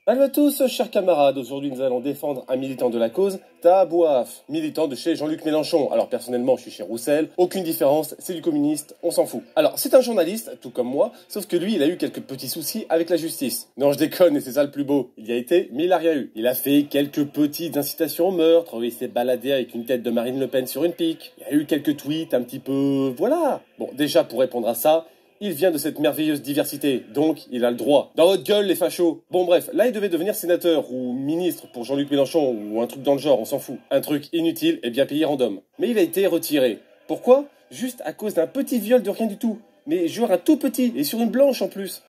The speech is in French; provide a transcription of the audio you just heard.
Salut à tous, chers camarades, aujourd'hui nous allons défendre un militant de la cause, Tabouaf, militant de chez Jean-Luc Mélenchon. Alors personnellement je suis chez Roussel, aucune différence, c'est du communiste, on s'en fout. Alors c'est un journaliste, tout comme moi, sauf que lui il a eu quelques petits soucis avec la justice. Non je déconne et c'est ça le plus beau, il y a été mais il a rien eu. Il a fait quelques petites incitations au meurtre, il s'est baladé avec une tête de Marine Le Pen sur une pique, il y a eu quelques tweets un petit peu... voilà. Bon déjà pour répondre à ça... il vient de cette merveilleuse diversité, donc il a le droit. Dans votre gueule, les fachos. Bon bref, là il devait devenir sénateur ou ministre pour Jean-Luc Mélenchon ou un truc dans le genre, on s'en fout. Un truc inutile et bien payé random. Mais il a été retiré. Pourquoi? Juste à cause d'un petit viol de rien du tout. Mais genre un tout petit, et sur une blanche en plus.